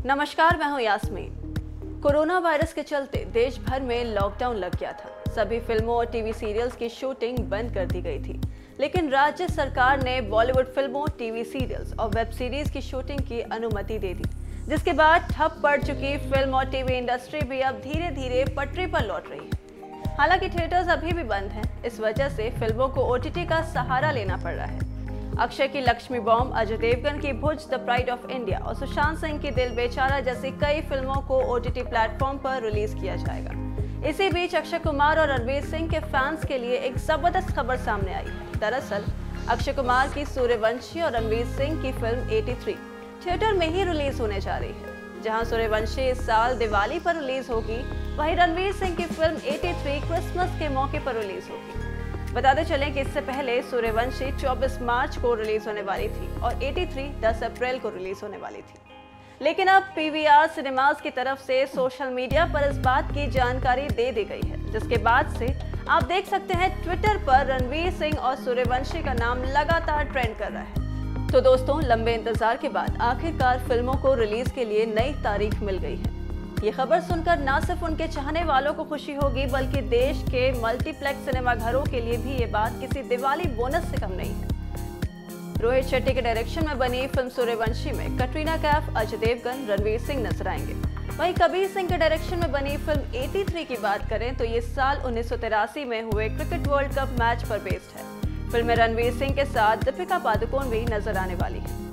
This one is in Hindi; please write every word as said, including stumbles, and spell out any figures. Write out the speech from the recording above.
नमस्कार, मैं हूं यास्मीन। कोरोना वायरस के चलते देश भर में लॉकडाउन लग गया था। सभी फिल्मों और टीवी सीरियल्स की शूटिंग बंद कर दी गई थी, लेकिन राज्य सरकार ने बॉलीवुड फिल्मों, टीवी सीरियल्स और वेब सीरीज की शूटिंग की अनुमति दे दी, जिसके बाद ठप पड़ चुकी फिल्म और टीवी इंडस्ट्री भी अब धीरे धीरे पटरी पर लौट रही है। हालांकि थिएटर्स अभी भी बंद हैं, इस वजह से फिल्मों को ओटीटी का सहारा लेना पड़ रहा है। अक्षय की लक्ष्मी बॉम्ब, अजय देवगन की Bhuj, the pride of India और सुशांत सिंह की दिल बेचारा जैसी कई फिल्मों को ओटीटी प्लेटफॉर्म पर रिलीज किया जाएगा। इसी बीच अक्षय कुमार और रणवीर सिंह के फैंस के लिए एक जबरदस्त खबर सामने आई है। दरअसल अक्षय कुमार की सूर्यवंशी और रणवीर सिंह की फिल्म तिरासी थिएटर में ही रिलीज होने जा रही है। जहां सूर्यवंशी इस साल दिवाली पर रिलीज होगी, वहीं रणवीर सिंह की फिल्म तिरासी क्रिसमस के मौके पर रिलीज होगी। बताते चलें कि इससे पहले सूर्यवंशी चौबीस मार्च को रिलीज होने वाली थी और तिरासी दस अप्रैल को रिलीज होने वाली थी, लेकिन अब पीवीआर सिनेमास की तरफ से सोशल मीडिया पर इस बात की जानकारी दे दी गई है, जिसके बाद से आप देख सकते हैं ट्विटर पर रणवीर सिंह और सूर्यवंशी का नाम लगातार ट्रेंड कर रहा है। तो दोस्तों, लंबे इंतजार के बाद आखिरकार फिल्मों को रिलीज के लिए नई तारीख मिल गई है। ये खबर सुनकर ना सिर्फ उनके चाहने वालों को खुशी होगी, बल्कि देश के मल्टीप्लेक्स सिनेमा घरों के लिए भी ये बात किसी दिवाली बोनस से कम नहीं है। रोहित शेट्टी के डायरेक्शन में बनी फिल्म सूर्यवंशी में कटरीना कैफ, अजय देवगन, रणवीर सिंह नजर आएंगे। वहीं कबीर सिंह के डायरेक्शन में बनी फिल्म तिरासी की बात करें तो ये साल उन्नीस सौ तिरासी में हुए क्रिकेट वर्ल्ड कप मैच पर बेस्ड है। फिल्म में रणवीर सिंह के साथ दीपिका पादुकोण भी नजर आने वाली है।